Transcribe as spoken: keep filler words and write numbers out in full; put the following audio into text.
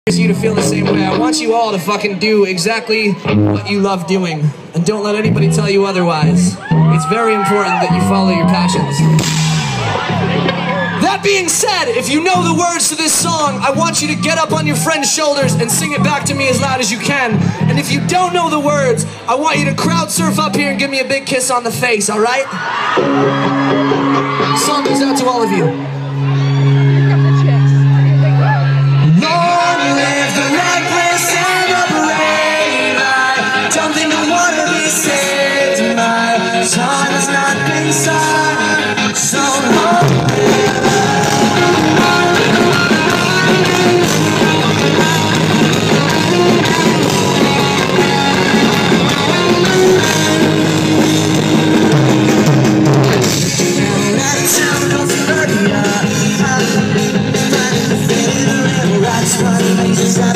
You to feel the same way. I want you all to fucking do exactly what you love doing, and don't let anybody tell you otherwise. It's very important that you follow your passions. That being said, if you know the words to this song, I want you to get up on your friend's shoulders and sing it back to me as loud as you can. And if you don't know the words, I want you to crowd surf up here and give me a big kiss on the face, alright? The song goes out to all of you. Time has not been sad so long. That's what makes us